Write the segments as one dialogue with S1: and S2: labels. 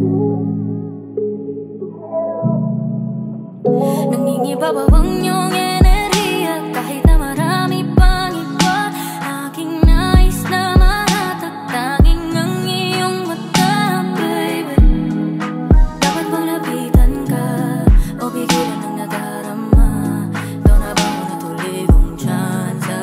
S1: Nangingibabawang iyong enerhiya kahit na marami pang iba. Aking nais na mahatag tanging ang iyong mata, baby. Dapat bang lapitan ka o bigilan ng nadarama? Ito na ba ang natuloy kong tsansa?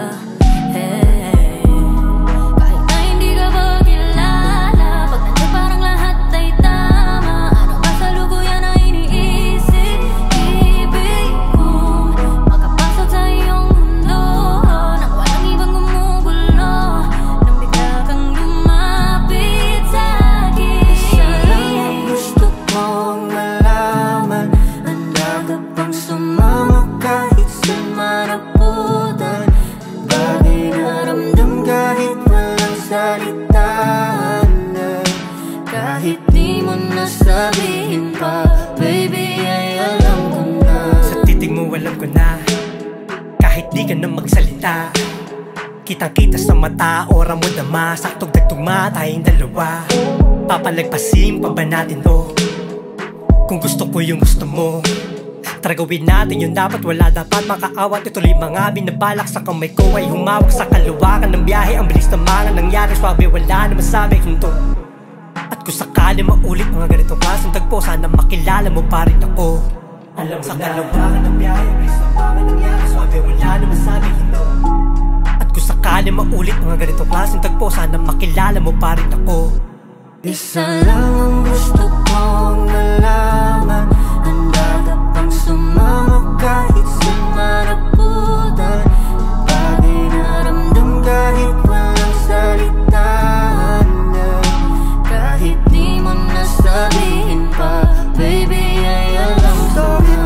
S1: Hey, kahit na hindi ka ba kilala, pag nandiyan parang lahat ay tama. Ano ba sa lubuyan na iniisip? Ibig kong makapasok sa iyong mundo nang walang ibang gumugulo, nang bigla kang lumapit sa'kin. Isa lang ang gusto kong malaman, handa ka bang sumama kahit saan manaputan? Bagay na ramdam kahit walang salitaan, kahit di mo nasabihin pa, baby, ay alam ko na.
S2: Sa titig mo alam ko na, kahit di ka na magsalita. Kitang-kita sa mata, ora mo dama, saktong nagtugma tayong dalawa. Papalagpasin pa ba natin to? Kung gusto ko yung gusto mo, tara gawin natin yung dapat, wala dapat makaawat. Ituloy mga binabalak sa kamay ko ay humawak sa kaluwakan ng biyahe. Ang bilis ng mga nangyari, swabe wala naman sabi hinto. At kung sakali maulit mga ganitong klaseng tagpo, sana makilala mo pa rin ako. Alam mo sa kaluwakan ng biyahe, ang bilis ng mga nangyari, swabe wala naman sabi hinto. At kung sakali maulit mga ganitong klaseng tagpo, sana makilala mo pa rin ako.
S1: Isa lang ang gusto kong malaman, handa ka bang sumama kahit saan manaputan? Bagay na ramdam kahit walang salitaan, kahit di mo nasabihin pa, baby, ay alam ko na.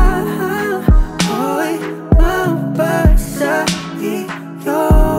S1: Ako'y mabasa iyo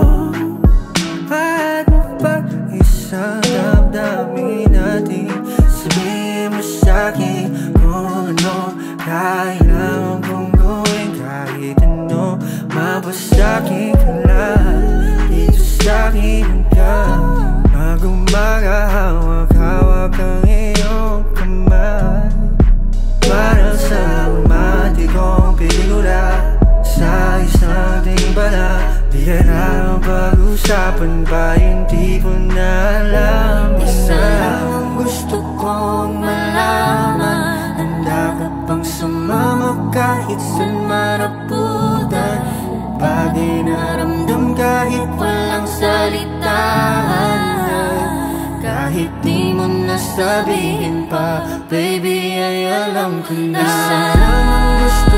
S1: at mapag-isang damdamin natin. Sabihin mo sa'kin kung ano kailangan kong gawin, kahit ano mabasakin ka lang dito sa'kin ka. Mag-umaga hawak-hawak ang iyong kamay, para sa umati kong pelikula sa isang timbala. Di ka na pag-usapan pa yung di ko na alam. Isa lang ang gusto kong malaman, handa ka bang sumama kahit saan manaputan? Bagay na ramdam kahit walang salitaan, kahit di mo nasabihin pa, baby, ay alam ko na. Isa lang ang gusto